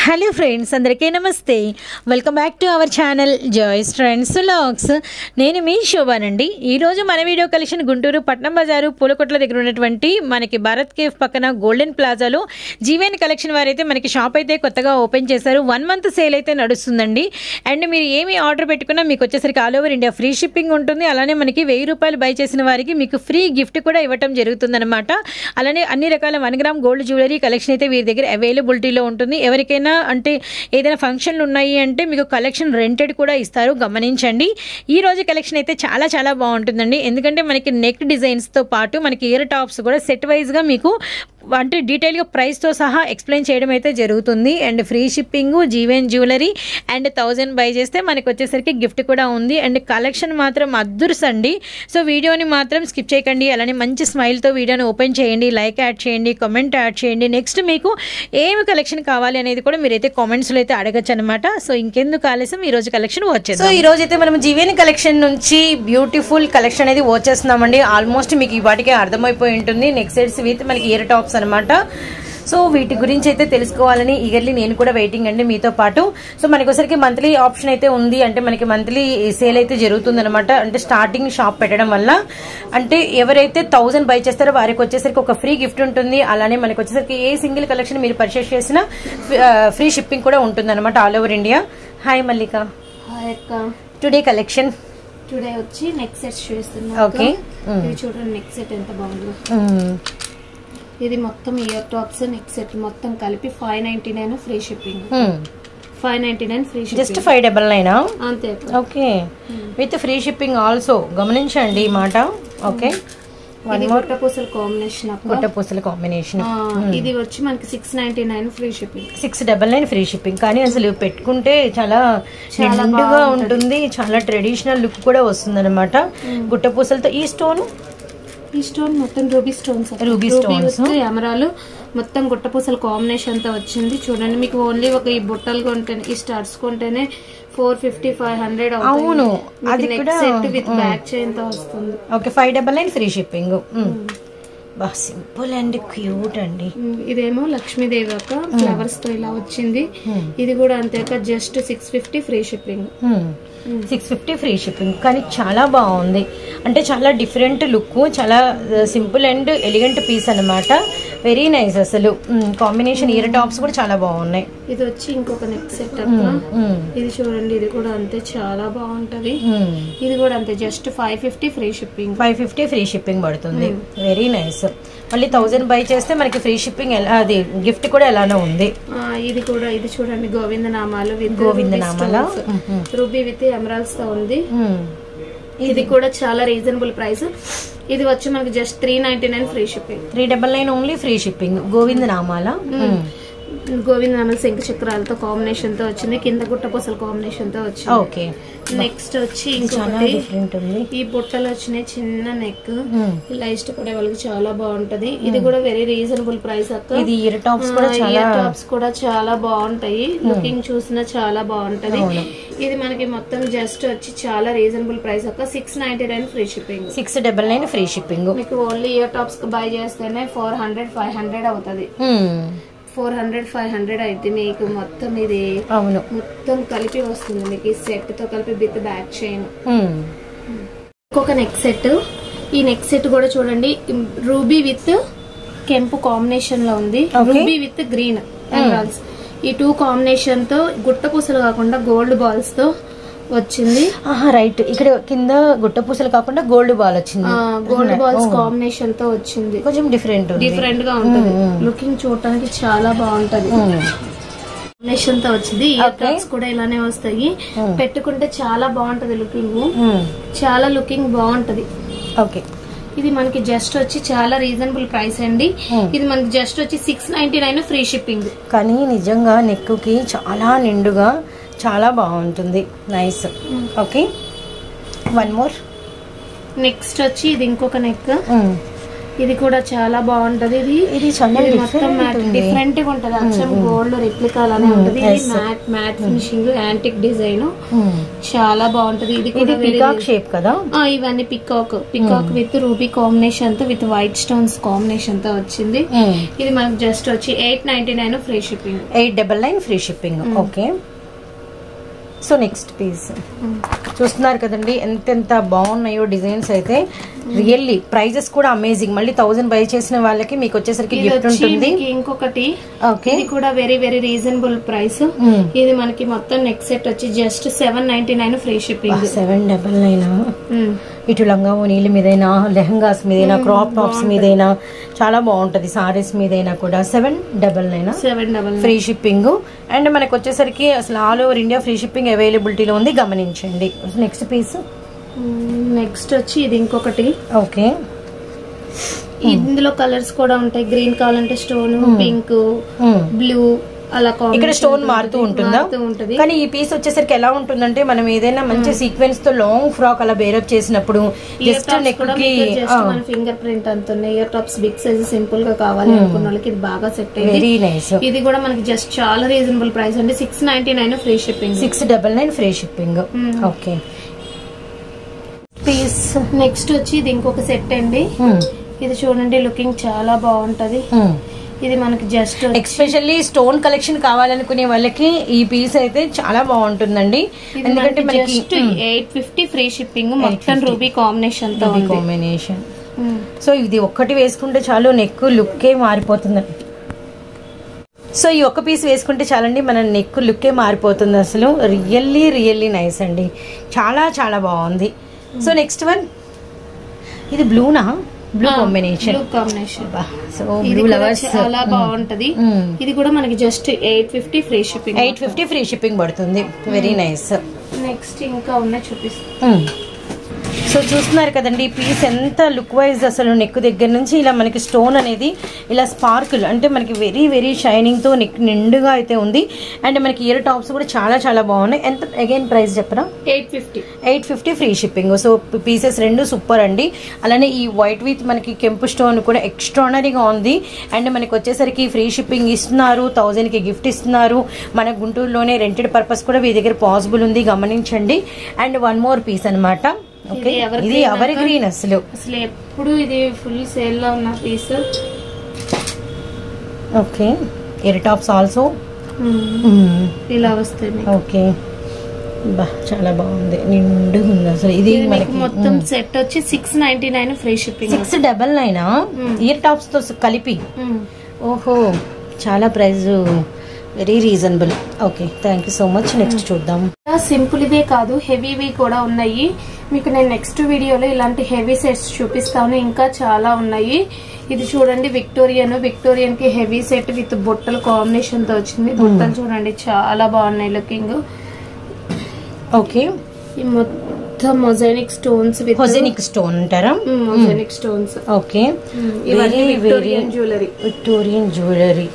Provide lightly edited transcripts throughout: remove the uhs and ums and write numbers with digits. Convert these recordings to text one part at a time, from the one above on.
Hello friends, అందరికీ నమస్తే. Welcome back to our channel Joy's trends vlogs. నేను మీ శోభానండి. ఈరోజు మన వీడియో కలెక్షన్ గుంటూరు పట్నం బజారు పూలకొట్ల దగ్గర ఉన్నటువంటి మనకి భారత్ కేఫ్ పక్కన గోల్డెన్ ప్లాజాలో జీవన్ కలెక్షన్ వారైతే మనకి షాప్ అయితే కొత్తగా ఓపెన్ చేశారు. 1 మంత్ సేల్ అయితే నడుస్తుందండి. అండ్ మీరు ఏమి ఆర్డర్ పెట్టుకున్నా మీకు వచ్చేసరికి all over India free shipping ఉంటుంది. అలానే మనకి 1000 రూపాయలు బై చేసిన వారికి మీకు ఫ్రీ గిఫ్ట్ కూడా ఇవ్వటం జరుగుతుందన్నమాట. అలానే అన్ని రకాల 1 గ్రామ్ గోల్డ్ జ్యువెలరీ కలెక్షన్ అయితే వీరి దగ్గర అవైలబిలిటీలో ఉంటుంది. ఎవరికైనా అంటే ఏదైనా ఫంక్షన్లు ఉన్నాయి అంటే మీకు కలెక్షన్ రెంటెడ్ కూడా ఇస్తారు, గమనించండి. ఈ రోజు కలెక్షన్ అయితే చాలా చాలా బాగుంటుందండి. ఎందుకంటే మనకి నెక్ డిజైన్స్తో పాటు మనకి ఇయర్ టాప్స్ కూడా సెట్ వైజ్గా మీకు అంటే డీటెయిల్గా ప్రైస్తో సహా ఎక్స్ప్లెయిన్ చేయడం అయితే జరుగుతుంది. And free shipping, Jeevan jewellery and 1000 buy చేస్తే మనకి వచ్చేసరికి గిఫ్ట్ కూడా ఉంది. అండ్ కలెక్షన్ మాత్రం అద్దుర్సండి. సో వీడియోని మాత్రం స్కిప్ చేయకండి. అలానే మంచి స్మైల్తో వీడియోని ఓపెన్ చేయండి, లైక్ యాడ్ చేయండి, కామెంట్ యాడ్ చేయండి. నెక్స్ట్ మీకు ఏమి కలెక్షన్ కావాలి అనేది కూడా మీరైతే కామెంట్స్లో అయితే అడగచ్చు అనమాట. సో ఇంకెందుకు ఆలస్యం, ఈ రోజు కలెక్షన్ వచ్చేది. సో ఈ రోజు అయితే మనం జీవన్ కలెక్షన్ నుంచి బ్యూటిఫుల్ కలెక్షన్ అనేది వచ్చేస్తున్నామండి. ఆల్మోస్ట్ మీకు ఈ వాటికి అర్థమైపోయి ఉంటుంది. నెక్స్ట్ సెట్స్ విత్ మనకి ఇయర్ టాప్స్ అనమాట. సో వీటి గురించి అయితే తెలుసుకోవాలని ఈగర్లీ నేను కూడా వెయిటింగ్ అండి మీతో పాటు. సో మనకి ఒకసారికి మంత్లీ ఆప్షన్ అయితే ఉంది. అంటే మనకి మంత్లీ సేల్ అయితే జరుగుతుంది అనమాట. అంటే స్టార్టింగ్ షాప్ పెట్టడం వల్ల అంటే ఎవరైతే 1000 బై చేస్తారో వారికి వచ్చేసరికి ఒక ఫ్రీ గిఫ్ట్ ఉంటుంది. అలానే మనకి వచ్చేసరికి ఏ సింగిల్ కలెక్షన్ మీరు పర్చేస్ చేసినా ఫ్రీ షిప్పింగ్ కూడా ఉంటుంది అనమాట all over India. Hi Mallika. Hi అక్క. టుడే కలెక్షన్ టుడే వచ్చి నెక్ సెట్ చూస్తున్నా. ఓకే, ఇది చూడండి నెక్ సెట్ ఎంత బాగుందో. ఇది మొత్తం ఇయర్ టాప్స్ నెక్ సెట్ మొత్తం కలిపి 599 free shipping. 599 free shipping, just 599 అంతే. Okay, with free shipping also, గమనించండి ఈ మాట. ఓకే, గుట్టపూసల కాంబినేషన్, గుట్టపూసల కాంబినేషన్. ఇది వచ్చి మనకి 699 ఫ్రీ షిప్పింగ్. 699 free shipping. కానీ అసలు పెట్టుకుంటే చాలా నిండుగా ఉంటుంది, చాలా ట్రెడిషనల్ లుక్ కూడా వస్తుంది అనమాట. గుట్టపూసలతో ఈ స్టోన్ మొత్తం రూబీ స్టోన్స్, ఎమరాలు మొత్తం గుట్టపూసల కాంబినేషన్ తో వచ్చింది. చూడండి, మీకు ఓన్లీ ఒక ఈ బుట్టలు కొంటేనే, ఈ స్టార్ట్స్ కొంటేనే 450-500 అవును. అది కూడా సెట్ విత్ బ్యాక్ చైన్ తో వస్తుంది. Okay, 599 free shipping. బా సింపుల్ అండ్ క్యూట్ అండి. ఇదేమో లక్ష్మీదేవి ఒక ఫ్లవర్స్ తో ఇలా వచ్చింది. ఇది కూడా అంతే, just 650 free shipping. 650 free shipping. కానీ చాలా బాగుంది, అంటే చాలా డిఫరెంట్ లుక్, చాలా సింపుల్ అండ్ ఎలిగెంట్ పీస్ అనమాట. Very nice. అసలు కాంబినేషన్ ఇయర్ టాప్స్ కూడా చాలా బాగున్నాయి. ఇది వచ్చి ఇంకొక నెక్ సెట్. ఇది చూడండి, ఇది కూడా అంతే చాలా బాగుంటది. ఇది కూడా అంతే, just 550 free shipping. 550 free shipping పడుతుంది. Very nice. మళ్ళీ 1000 బై చేస్తే మనకి ఫ్రీ షిప్పింగ్, అది గిఫ్ట్ కూడా ఎలానో ఉంది. ఇది కూడా, ఇది చూడండి గోవిందనామాలు విత్ గోవిందనామాల రూబీ విత్ ఎమరాల్డ్స్ తో ఉంది. ఇది కూడా చాలా రీజనబుల్ ప్రైస్. ఇది వచ్చి మనకి just 399 free shipping. 399 only free shipping. గోవిందనామాల గోవిందనామాల శంఖ చక్రాలతో కాంబినేషన్ తో వచ్చింది. కింద గుట్టపూసల కాంబినేషన్ తో వచ్చింది. ఓకే, నెక్స్ట్ వచ్చి ఇంకొకటి, ఈ బుట్టలు వచ్చినాయి చిన్న నెక్, ఇలా ఇష్టపడే వాళ్ళకి చాలా బాగుంటది. ఇది కూడా వెరీ రీజనబుల్ ప్రైస్ అక్క. ఇది ఇయర్ టాప్స్ కూడా చాలా బాగుంటాయి. లుకింగ్ చూసినా చాలా బాగుంటది. ఇది మనకి మొత్తం జస్ట్ వచ్చి చాలా రీజనబుల్ ప్రైస్ అక్క. 699 ఫ్రీ షిప్పింగ్. 699 free shipping. మీకు ఓన్లీ ఇయర్ టాప్స్ బై చేస్తేనే 400-500 అవుతుంది. 400-500 అయితే మీకు మొత్తం ఇది మొత్తం కలిపి వస్తుంది. మీకు ఈ సెట్ తో కలిపి విత్ బ్యాక్ చైన్. ఇంకొక నెక్ సెట్. ఈ నెక్ సెట్ కూడా చూడండి, రూబీ విత్ కెంపు కాంబినేషన్ లో ఉంది. రూబీ విత్ గ్రీన్ ఎమరాల్డ్స్, ఈ 2 కాంబినేషన్ తో గుట్టపూసలు కాకుండా గోల్డ్ బాల్స్ తో వచ్చింది. రైట్, ఇక్కడ కింద గుట్టపూసలు కాకుండా గోల్డ్ బాల్ వచ్చింది. గోల్డ్ బాల్స్ కాంబినేషన్ తో వచ్చింది. కొంచెం డిఫరెంట్ గా ఉంటుంది. లుకింగ్ చూడటానికి చాలా బాగుంటది. కాంబినేషన్ తో వచ్చింది. ఇయర్ టాప్స్ కూడా ఇలానే వస్తాయి. పెట్టుకుంటే చాలా బాగుంటది లుకింగ్, చాలా లుకింగ్ బాగుంటది. ఓకే, ఇది మనకి జస్ట్ వచ్చి చాలా రీజనబుల్ ప్రైస్ అండి. ఇది మనకి జస్ట్ వచ్చి 699 ఫ్రీ షిప్పింగ్. కానీ నిజంగా నెక్ కి చాలా నిండుగా చాలా బాగుంటుంది. నైస్. Okay, 1 more. నెక్స్ట్ వచ్చి ఇది ఇంకొక నెక్. ఇది కూడా చాలా బాగుంటది. ఇది మొత్తం డిఫరెంట్ గా ఉంటది. అచ్చం గోల్డ్ రిప్లికా లానే ఉంటది. ఇది మ్యాట్ ఫినిషింగ్ యాంటిక్ డిజైన్ చాలా బాగుంటది. ఇది కూడా పికాక్ షేప్ కదా. ఇవన్నీ పికాక్ విత్ రూబీ కాంబినేషన్ తో విత్ వైట్ స్టోన్స్ కాంబినేషన్ తో వచ్చింది. ఇది మనకు జస్ట్ వచ్చి 899 free shipping. 899 free shipping. Okay. So next piece చూస్తున్నారు కదండి, ఎంత బాగున్నాయో డిజైన్స్ అయితే. రియల్లీ ప్రైజెస్ కూడా అమేజింగ్. మళ్ళీ 1000 బై చేసిన వాళ్ళకి మీకు వచ్చేసరికి గిఫ్ట్ ఉంటుంది. ఇంకొకటి ఇది కూడా వెరీ వెరీ రీజనబుల్ ప్రైస్. ఇది మనకి మొత్తం నెక్స్ట్ సెట్ వచ్చి జస్ట్ 799 ఫ్రీ షిప్పింగ్. 799. ఇటు లంగా ఓనీల మీదైనా, లెహంగాస్ మీదైనా, క్రాప్ టాప్స్ మీదైనా చాలా బాగుంటది. సారీస్ మీదైనా కూడా 799 ఫ్రీ షిప్పింగ్. అండ్ మనకు వచ్చేసరికి అసలు all over India free shipping అవైలబిలిటీలో ఉంది, గమనించండి. నెక్స్ట్ పీస్ నెక్స్ట్ వచ్చి ఇది ఇంకొకటి. ఓకే. ఇందులో కలర్స్ కూడా ఉంటాయి. గ్రీన్ కావాలంటే స్టోన్, పింక్, బ్లూ అలా ఇక్కడ స్టోన్ మారుతూ ఉంటుందా? కానీ ఈ పీస్ వచ్చేసరికి ఎలా ఉంటుందంటే, మనం ఏదైనా మంచి సీక్వెన్స్ తో లాంగ్ ఫ్రాక్ అలా బేరప్ చేసినప్పుడు జస్ట్ నెక్ కి ఫింగర్ ప్రింట్ అంత ear tops big size simple గా కావాలి అనుకున్న వాళ్ళకి ఇది బాగా సెట్ అయ్యింది. Very nice. ఇది కూడా మనకి జస్ట్ చాలా రీజనబుల్ ప్రైస్ అంటే 699 free shipping. 699 free shipping. Okay. Piece next వచ్చి ఇది ఇంకొక సెట్ అండి. ఇది చూడండి, లుకింగ్ చాలా బాగుంటది. ఇది మనకి జస్ట్ ఎస్పెషల్లీ స్టోన్ కలెక్షన్ కావాలనుకునే వాళ్ళకి ఈ పీస్ అయితే చాలా బాగుంటుందండి. ఎందుకంటే మనకి 850 ఫ్రీ షిప్పింగ్. మొత్తం రూబీ కాంబినేషన్ తో కాంబినేషన్. సో ఇది ఒక్కటి వేసుకుంటే చాలు, నెక్ లుక్కే మారిపోతుంది. సో ఈ ఒక్క పీస్ వేసుకుంటే చాలండి, మన నెక్ లుక్కే మారిపోతుంది. అసలు రియల్లీ నైస్ అండి. చాలా బాగుంది. సో నెక్స్ట్ వన్, ఇది బ్లూనా? Blue combination. So blue lovers చాలా బాగుంటది. ఇది కూడా మనకి just 850 free shipping. 850 free shipping పడుతుంది. Very nice. నెక్స్ట్ ఇంకా ఉన్నాయి చూపిస్తాను. సో చూస్తున్నారు కదండి, పీస్ ఎంత లుక్ వైజ్ అసలు నెక్ దగ్గర నుంచి ఇలా మనకి స్టోన్ అనేది ఇలా స్పార్కుల్ అంటే మనకి వెరీ షైనింగ్ తో నెక్ నిండుగా అయితే ఉంది. అండ్ మనకి ఇయర్ టాప్స్ కూడా చాలా బాగున్నాయి. ఎంత అగైన్ ప్రైస్ చెప్పరా? 850 ఫ్రీ షిప్పింగ్. సో పీసెస్ రెండు సూపర్ అండి. అలానే ఈ వైట్ విత్ మనకి కెంపు స్టోన్ కూడా ఎక్స్ట్రానరీగా ఉంది. అండ్ మనకి వచ్చేసరికి ఫ్రీ షిప్పింగ్ ఇస్తున్నారు, 1000కి గిఫ్ట్ ఇస్తున్నారు. మన గుంటూరులోనే రెంటెడ్ పర్పస్ కూడా మీ దగ్గర పాసిబుల్ ఉంది, గమనించండి. అండ్ వన్ మోర్ పీస్ అనమాట. ఇది ఎవర్ గ్రీన్. అసలు ఎప్పుడు ఇది ఫుల్ సేల్ లో ఉన్న piece. Okay. Ear tops also ఇలా వస్తుంది. ఓకే. చాలా బాగుంది, నిండుగా ఉంది అసలు. ఇది మనకి మొత్తం సెట్ వచ్చి 699 ఫ్రీ షిప్పింగ్. 699 ఇయర్ టాప్స్ తో కలిపి. ఓహో, చాలా price very reasonable. Okay, thank you so much. Next చూద్దాం. సింపుల్ ఇదే కాదు, హెవీవి కూడా ఉన్నాయి. మీకు నేను నెక్స్ట్ వీడియోలో ఇలాంటి హెవీ సెట్స్ చూపిస్తాను. ఇంకా చాలా ఉన్నాయి. ఇది చూడండి, విక్టోరియన్ కి హెవీ సెట్ విత్ బుట్టల కాంబినేషన్ తో వచ్చింది. బుట్టలు చూడండి చాలా బాగున్నాయి లుకింగ్. ఓకే. ఈ మొత్తం mosaic stones with mosaic stone అంటారా? Mosaic stones. Okay. Victorian jewellery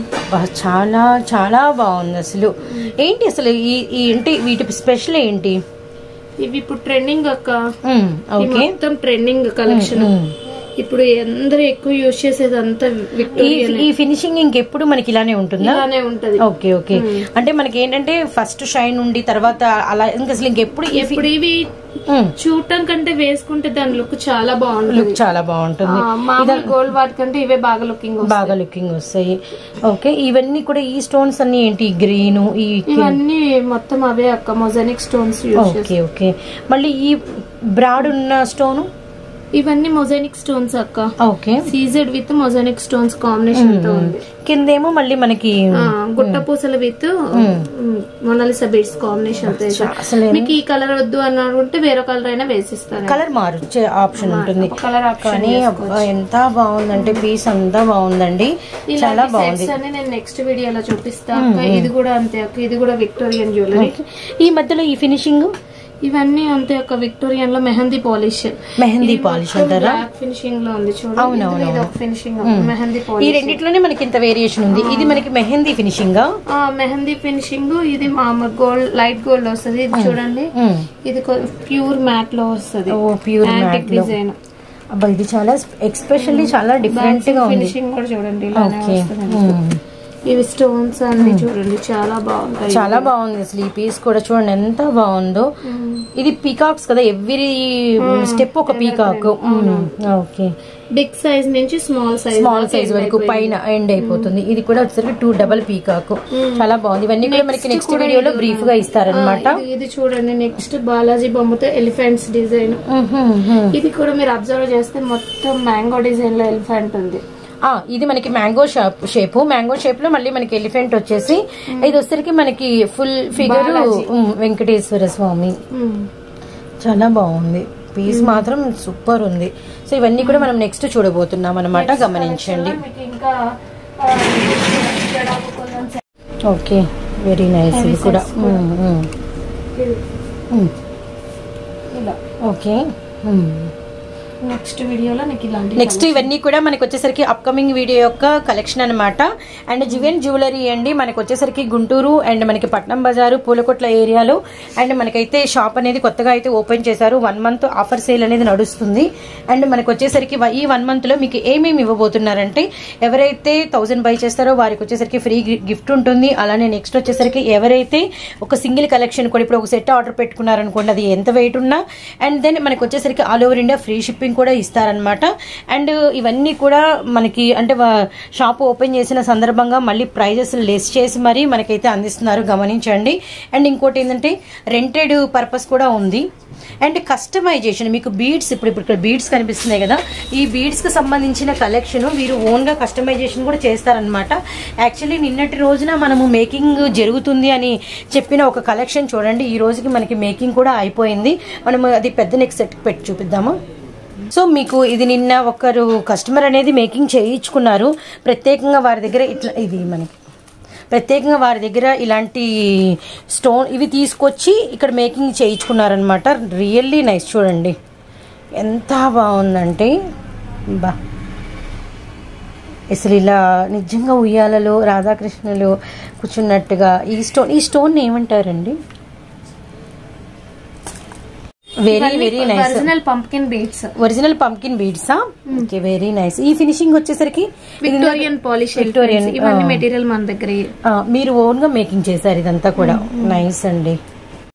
చాలా బాగుంది అసలు. ఏంటి అసలు ఏంటి వీటి స్పెషల్ ఏంటి? ఇవి ఇప్పుడు ట్రెండింగ్ అక్క. మొత్తం ట్రెండింగ్ కలెక్షన్. ఇప్పుడు అందరూ ఎక్కువ యూజ్ చేసేది అంతా విక్టోరియన్. ఈ ఫినిషింగ్ ఇంకెప్పుడు మనకి ఇలానే ఉంటుందా? ఇలానే ఉంటది. ఓకే. అంటే మనకి ఏంటంటే ఫస్ట్ షైన్ ఉండి తర్వాత అలా అసలు ఇంకెప్పుడు ఇవి చూడటం కంటే వేసుకుంటే దాని లుక్ చాలా బాగుంటుంది. మామూలు గోల్డ్ వాటి కంటే ఇవే బాగా లుకింగ్ వస్తాయి. ఓకే. ఇవన్నీ కూడా ఈ స్టోన్స్ అన్ని ఏంటి? గ్రీన్, ఇవన్నీ మొత్తం అవే అక్క, మొజాయిక్ స్టోన్స్. ఓకే. మళ్ళీ ఈ బ్రాడ్ ఉన్న స్టోన్, ఇవన్నీ మొజాయిక్ స్టోన్స్ అక్క. Okay. CZ with mosaic stones combination తో ఉంది. కిందేమో మళ్ళీ మనకి గుట్ట పూసల విత్ మొనాలిసా బీడ్స్ కాంబినేషన్. మీకు ఈ కలర్ వద్దు అని అనుకుంటే వేరే కలర్ అయినా వేసిస్తాను. కలర్ మార్చే ఆప్షన్ ఉంటుంది. కానీ ఎంత బాగుందంటే పీస్ అంతా బాగుందండి, చాలా బాగుంది. నేను నెక్స్ట్ వీడియోలో చూపిస్తాను. ఇది కూడా అంతే అక్క, ఇది కూడా విక్టోరియన్ జ్యువెలరీ. ఈ మధ్యలో ఈ ఫినిషింగ్ ఇవన్నీ అంతే ఒక విక్టోరియన్ లో మెహందీ పాలిష్ అంటారా? ఫినిషింగ్ లో ఉంది చూడండి. అవునవును, ఫినిషింగ్ మెహందీ పాలిష్. ఈ రెండిట్లోనే మనకి ఇంత వేరియేషన్ ఉంది. ఇది మనకి మెహందీ ఫినిషింగ్. మెహందీ ఫినిషింగ్. ఇది గోల్డ్, లైట్ గోల్డ్ వస్తుంది. ఇది చూడండి, ఇది ప్యూర్ మ్యాట్ లో వస్తుంది. Pure matte design. అబ్బా ఇది చాలా ఎక్స్పెషల్లీ చాలా డిఫరెంట్ గా ఉంది. ఫినిషింగ్ కూడా చూడండి ఇవి స్టోన్స్ అన్ని చూడండి చాలా బాగుంటాయి. చాలా బాగుంది అసలు ఈ పీస్ కూడా చూడండి ఎంత బాగుందో. ఇది పీకాక్స్ కదా, ఎవ్రీ స్టెప్ ఒక పీకాక్. ఓకే బిగ్ సైజ్ నుంచి స్మాల్ సైజ్ వరకు పైన ఎండ్ అయిపోతుంది. ఇది కూడా వచ్చేసరికి 2 డబల్ పీకాక్ చాలా బాగుంది. ఇవన్నీ కూడా మనకి నెక్స్ట్ వీడియోలో బ్రీఫ్ గా ఇస్తారనమాట. ఇది చూడండి నెక్స్ట్ బాలాజీ బొమ్మతో ఎలిఫెంట్స్ డిజైన్. ఇది కూడా మీరు అబ్జర్వ్ చేస్తే మొత్తం మ్యాంగో డిజైన్ లో ఎలిఫెంట్ ఉంది. ఇది మనకి మ్యాంగో షేప్, మ్యాంగో షేప్ లో మళ్ళీ మనకి ఎలిఫెంట్ వచ్చేసి ఇది వచ్చేసరికి మనకి ఫుల్ ఫిగర్ వెంకటేశ్వర స్వామి. చాలా బాగుంది పీస్ మాత్రం సూపర్ ఉంది. సో ఇవన్నీ కూడా మనం నెక్స్ట్ చూడబోతున్నాం అనమాట, గమనించండి. Okay very nice. ఇది కూడా ఓకే. నెక్స్ట్ ఇవన్నీ కూడా మనకి వచ్చేసరికి అప్కమింగ్ వీడియో యొక్క కలెక్షన్ అనమాట. అండ్ జివెన్ జ్యువెలరీ అండి మనకి వచ్చేసరికి గుంటూరు అండ్ మనకి పట్నం బజారు పూలకొట్ల ఏరియాలో. అండ్ మనకైతే షాప్ అనేది కొత్తగా అయితే ఓపెన్ చేశారు. 1 month ఆఫర్ సేల్ అనేది నడుస్తుంది. అండ్ మనకి వచ్చేసరికి ఈ 1 month లో మీకు ఏమేమి ఇవ్వబోతున్నారంటే, ఎవరైతే 1000 బై చేస్తారో వారికి వచ్చేసరికి ఫ్రీ గిఫ్ట్ ఉంటుంది. అలానే నెక్స్ట్ వచ్చేసరికి ఎవరైతే ఒక సింగిల్ కలెక్షన్ కూడా ఇప్పుడు ఒక సెట్ ఆర్డర్ పెట్టుకున్నారనుకోండి, అది ఎంత వెయిట్ ఉన్నా అండ్ దెన్ మనకి వచ్చేసరికి all over India free shipping కూడా ఇస్తారనమాట. అండ్ ఇవన్నీ కూడా మనకి అంటే షాప్ ఓపెన్ చేసిన సందర్భంగా మళ్ళీ ప్రైజెస్ లెస్ చేసి మరీ మనకైతే అందిస్తున్నారు, గమనించండి. అండ్ ఇంకోటి ఏంటంటే రెంటెడ్ పర్పస్ కూడా ఉంది. అండ్ కస్టమైజేషన్ మీకు బీడ్స్ ఇప్పుడు ఇక్కడ బీడ్స్ కనిపిస్తున్నాయి కదా, ఈ బీడ్స్ కి సంబంధించిన కలెక్షన్ వీరు ఓన్ గా కస్టమైజేషన్ కూడా చేస్తారనమాట. యాక్చువల్లీ నిన్నటి రోజున మనము మేకింగ్ జరుగుతుంది అని చెప్పిన ఒక కలెక్షన్ చూడండి, ఈ రోజుకి మనకి మేకింగ్ కూడా అయిపోయింది. మనం అది పెద్ద నెక్స్ట్ సెట్ పెట్టి చూపిద్దాము. సో మీకు ఇది నిన్న ఒకరు కస్టమర్ అనేది మేకింగ్ చేయించుకున్నారు. ప్రత్యేకంగా వారి దగ్గర ఇట్లా ఇది మనకి ప్రత్యేకంగా వారి దగ్గర ఇలాంటి స్టోన్ ఇవి తీసుకొచ్చి ఇక్కడ మేకింగ్ చేయించుకున్నారనమాట. Really nice. చూడండి ఎంత బాగుందంటే బా, అసలు ఇలా నిజంగా ఉయ్యాలలో రాధాకృష్ణులు కూర్చున్నట్టుగా. ఈ స్టోన్ ఏమంటారండి? Very very nice. Original pumpkin beads. Original pumpkin బీడ్సా? Okay very nice. ఈ ఫినిషింగ్ వచ్చేసరికి విక్టోరియన్ పాలిష్. విక్టోరియన్ ఇవన్నీ మెటీరియల్ మన దగ్గర మీరు ఓన్ గా మేకింగ్ చేశారు ఇదంతా కూడా. నైస్ అండి.